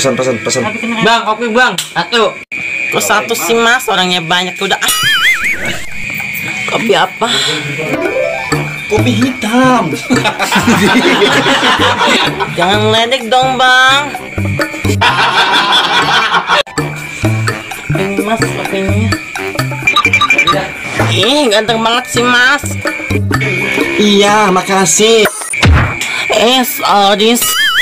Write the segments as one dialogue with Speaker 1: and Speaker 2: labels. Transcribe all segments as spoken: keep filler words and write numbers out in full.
Speaker 1: pesan pesan pesan.
Speaker 2: Bang, kopi bang, satu. Kok satu sih mas, orangnya banyak udah. Ah. Kopi apa?
Speaker 1: Kopi hitam.
Speaker 2: Jangan ledek dong bang. Ini mas kopinya. Ih, ganteng banget sih mas.
Speaker 1: Iya, makasih.
Speaker 2: Eh, sorry.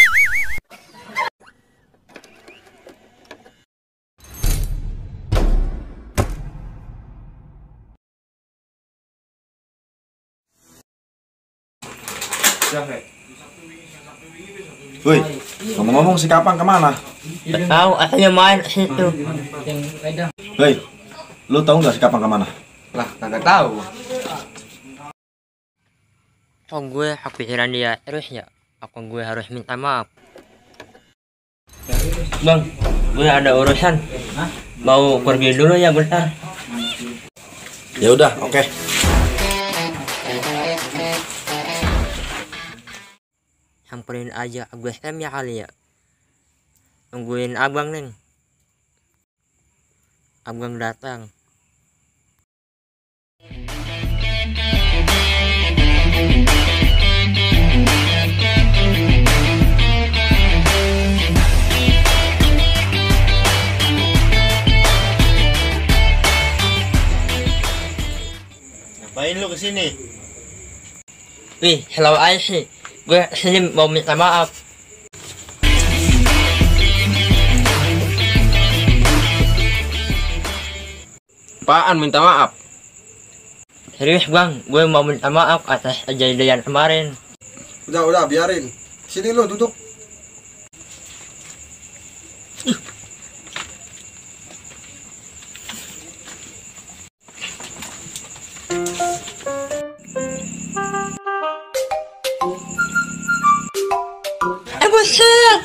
Speaker 1: Woi, ngomong-ngomong si Kapang kemana?
Speaker 2: Gak tahu, asalnya main situ.
Speaker 1: Hei, lu tahu nggak si Kapang kemana?
Speaker 3: Lah, kagak tahu.
Speaker 2: Oh gue kepikiran dia terus ya. Apa gue harus minta maaf? Bang, gue ada urusan. Mau pergi dulu ya bentar.
Speaker 1: Ya udah, oke. Okay.
Speaker 2: Samperin aja gue S M ya kali ya. Tungguin abang nih. Abang datang.
Speaker 1: Ngapain lu kesini?
Speaker 2: Wih, hello aja sih. Gue sini mau minta maaf.
Speaker 3: Apaan minta maaf?
Speaker 2: Serius bang, gue mau minta maaf atas kejadian kemarin.
Speaker 1: Udah udah biarin. Sini lu duduk.
Speaker 2: Eh buset.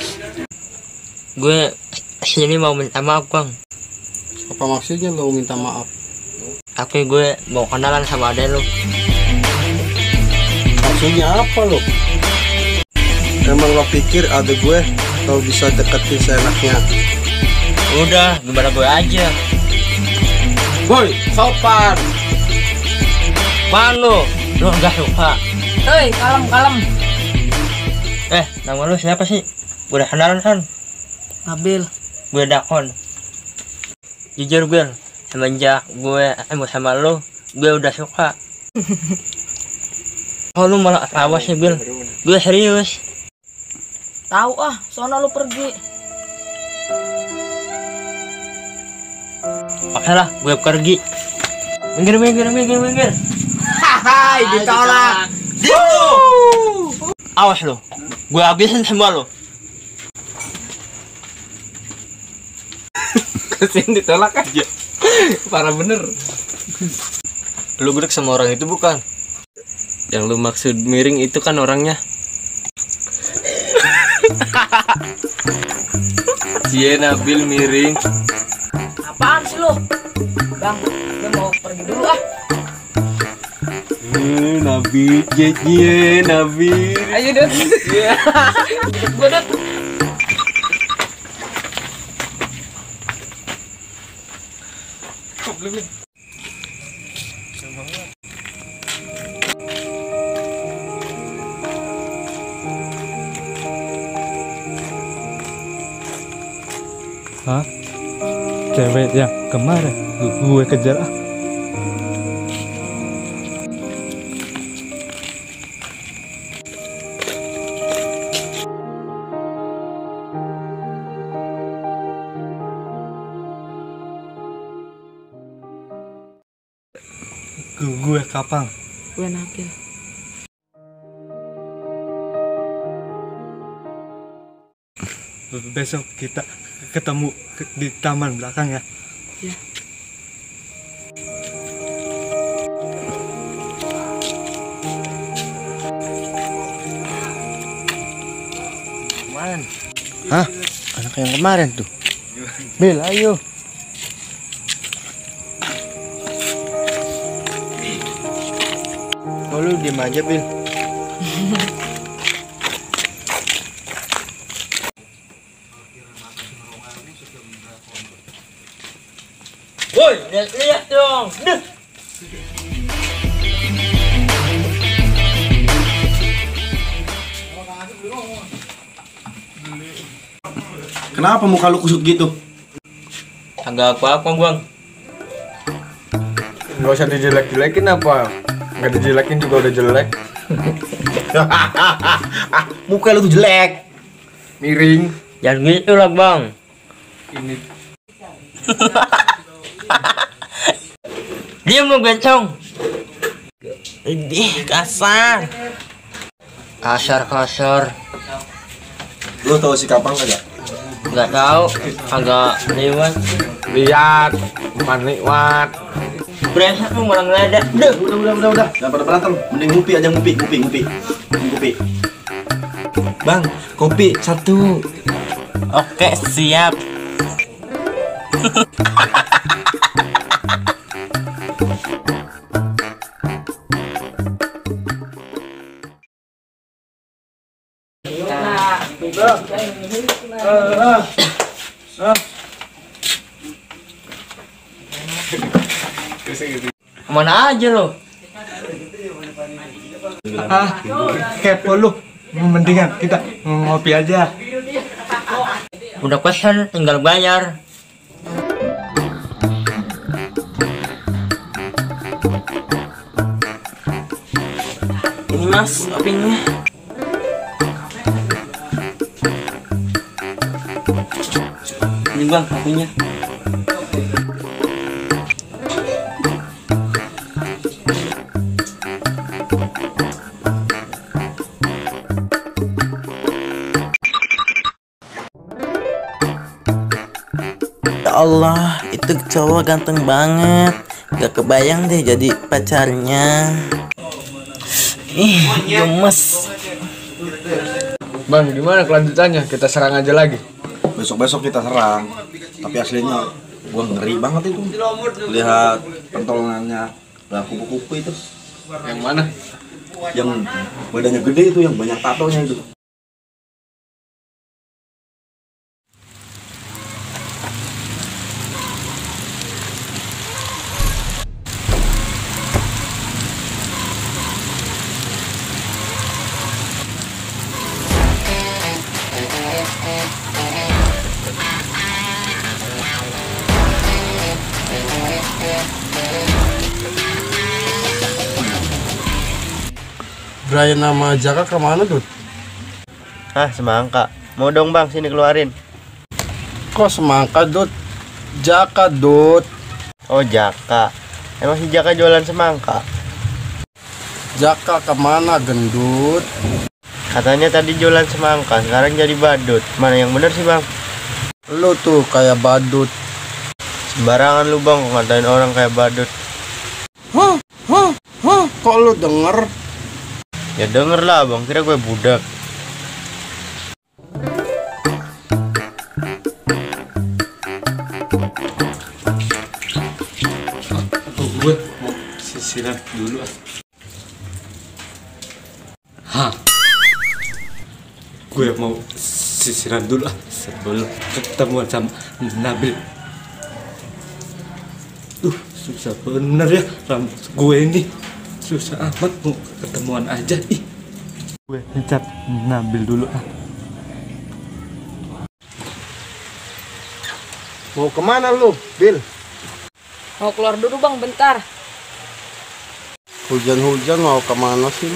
Speaker 2: Gue sini mau minta maaf bang.
Speaker 3: Apa maksudnya lo minta maaf?
Speaker 2: Tapi gue mau kenalan sama adek lu.
Speaker 1: Maksudnya apa lo? Emang lo pikir ada gue kalau bisa deketin seenaknya?
Speaker 2: Udah, gimana gue aja.
Speaker 3: Woi, sopan.
Speaker 2: Apaan lu? Lu gak suka?
Speaker 4: Hei, kalem, kalem.
Speaker 2: Eh, nama lu siapa sih? Gue udah kenalan kan?
Speaker 4: Nabil.
Speaker 2: Gue Dakon. Jujur Bil, semenjak gue ketemu sama lu, gue udah suka. Oh lu malah tawa sih Bil? Gue serius.
Speaker 4: Tahu ah, sono lu pergi.
Speaker 2: Oke lah, gue pergi. Minggir, minggir, minggir, minggir.
Speaker 3: Hai, ditolak.
Speaker 2: Awas lu, gue habisin semua lu.
Speaker 3: Kesini ditolak aja. Parah bener. Lu gedek sama orang itu bukan? Yang lu maksud miring itu kan orangnya. Cie Nabil miring.
Speaker 4: Apaan sih lu? Bang, gue mau pergi dulu ah.
Speaker 3: Eh, Nabil, cie cie Nabil.
Speaker 4: Ayo Dut.
Speaker 3: Iya.
Speaker 4: Gue Dut.
Speaker 5: Hah? Cewek yang kemarin gue kejar ah. Gue Kapang.
Speaker 4: Gue Nabil.
Speaker 5: Besok kita ketemu di taman belakang ya.
Speaker 4: Ya.
Speaker 2: Kemarin.
Speaker 1: Hah? Anak yang kemarin tuh. Bil, ayo. Oh, lu diem aja, Bil.
Speaker 2: lihat dong. Duh.
Speaker 1: Kenapa muka lu kusut gitu?
Speaker 3: Agak apa-apa bang.
Speaker 6: Gak usah dijelek-jelekin apa? Gak dijelekin juga udah jelek.
Speaker 1: Muka lu tuh jelek.
Speaker 6: Miring.
Speaker 3: Jangan gitu lah bang.
Speaker 6: Ini
Speaker 2: Diam lu bencong. Idih kasar.
Speaker 3: Kasar-kasar.
Speaker 1: Lu tahu si Kapang kagak?
Speaker 3: Nggak tahu. Agak lewat.
Speaker 6: lihat, bukan lewat.
Speaker 2: Brengsek lu malah ngeledak. Duh.
Speaker 1: Udah udah udah udah. Jangan pada berantem. Mending ngopi aja ngopi ngopi ngopi. Ngopi.
Speaker 5: Bang, kopi satu.
Speaker 2: Oke, siap.
Speaker 3: Kemana aja lo?
Speaker 5: Ah, kepo lu. Mendingan kita ngopi aja.
Speaker 3: Udah pesan, tinggal bayar.
Speaker 2: Ini mas, kopinya. Ini bang, kopinya. Ya Allah, itu cowok ganteng banget. Gak kebayang deh jadi pacarnya. Ih, gemes.
Speaker 6: Bang, gimana kelanjutannya? Kita serang aja lagi.
Speaker 1: Besok-besok kita serang. Tapi aslinya gua ngeri banget itu. Lihat pentolannya. Lah kupu-kupu itu.
Speaker 6: Yang mana?
Speaker 1: Yang badannya gede itu, yang banyak tatonya itu.
Speaker 5: Brian nama Jaka kemana tuh?
Speaker 7: Hah, semangka. Mau dong bang, sini keluarin.
Speaker 5: Kok semangka Dut? Jaka Dut.
Speaker 7: Oh Jaka. Emang si Jaka jualan semangka?
Speaker 5: Jaka kemana gendut?
Speaker 7: Katanya tadi jualan semangka, sekarang jadi badut. Mana yang bener sih bang?
Speaker 5: Lu tuh kayak badut.
Speaker 7: Sembarangan lu bang, ngatain orang kayak badut.
Speaker 5: Hah? Hah? Hah? Kok lu denger?
Speaker 7: Ya denger lah bang, kira gue budak.
Speaker 5: Gue mau sisiran dulu ah. Hah? Gue mau sisiran dulu ah sebelum ketemuan sama Nabil. Duh, susah bener ya rambut gue ini. Susah amat mau ketemuan aja ih. Gue ngecat Nabil dulu ah.
Speaker 1: Mau kemana lu, Bil?
Speaker 4: Mau keluar dulu bang, bentar.
Speaker 1: Hujan-hujan mau kemana sih lu?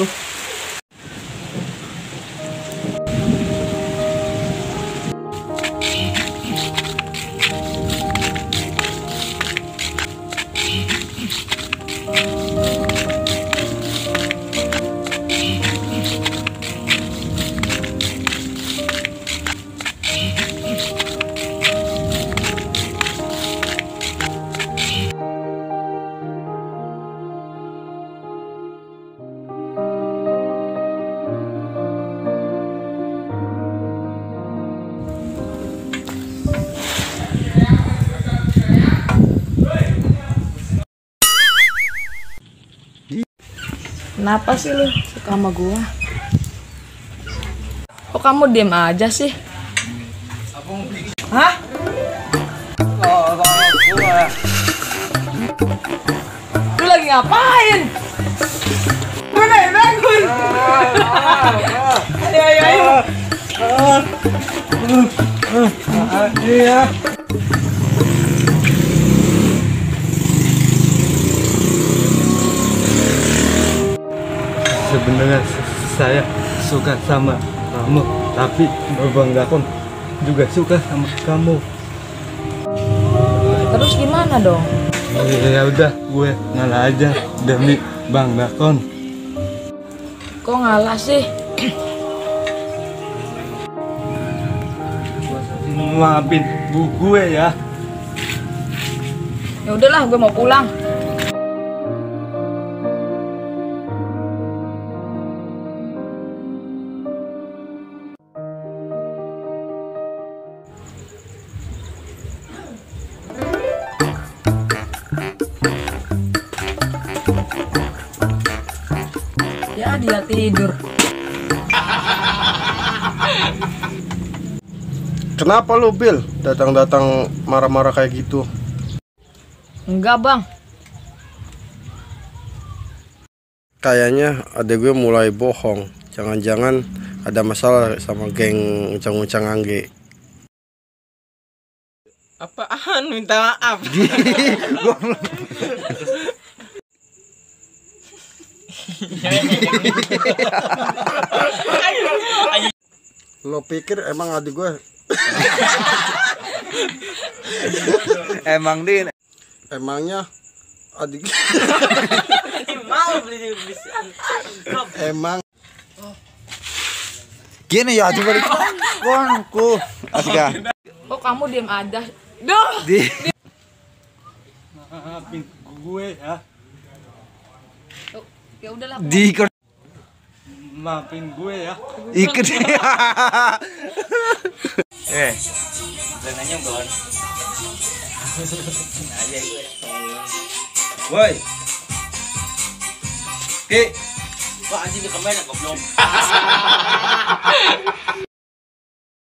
Speaker 4: Kenapa sih lu suka sama gua? Kok kamu diem aja sih? Hah? ngapain? Mana ya bangun? Ayo ayo ayo.
Speaker 5: Iya. Sebenarnya saya suka sama kamu, tapi Bang Dakon juga suka sama kamu.
Speaker 4: Terus gimana dong?
Speaker 5: Ya udah, gue ngalah aja demi Bang Dakon.
Speaker 4: Kok ngalah sih?
Speaker 5: Maafin bu gue ya.
Speaker 4: Ya udahlah, gue mau pulang. Ya dia tidur.
Speaker 8: Kenapa lu, Bil? Datang-datang marah-marah kayak gitu.
Speaker 4: Enggak bang.
Speaker 8: Kayaknya adek gue mulai bohong. Jangan-jangan ada masalah sama geng uncang-uncang Angge.
Speaker 2: Apaan minta maaf?
Speaker 8: Lo pikir emang adik gue?
Speaker 1: Emang Din.
Speaker 8: Emangnya adik
Speaker 2: Mau beli beli.
Speaker 8: emang
Speaker 1: Gini ya coba konku. Aska.
Speaker 4: Kok kamu diam aja? Duh.
Speaker 1: Di
Speaker 5: Maafin gue ya.
Speaker 4: Ya udahlah.
Speaker 1: di
Speaker 5: Maafin gue ya.
Speaker 1: ikut.
Speaker 2: Eh, renanya belum. Aja gue.
Speaker 1: Woi. Ki.
Speaker 2: Wah anjing di kamera goblok.